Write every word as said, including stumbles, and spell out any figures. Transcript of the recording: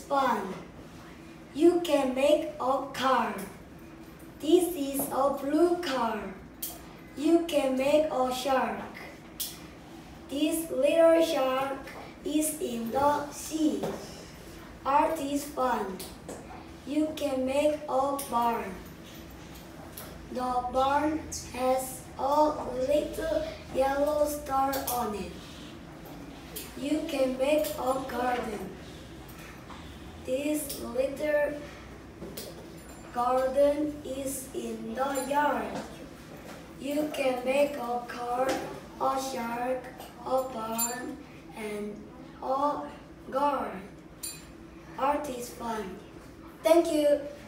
fun. You can make a car. This is a blue car. You can make a shark. This little shark is in the sea. Art is fun. You can make a barn. The barn has a little yellow star on it. You can make a garden. This little garden is in the yard. You can make a car, a shark, a barn, and a garden. Art is fun. Thank you.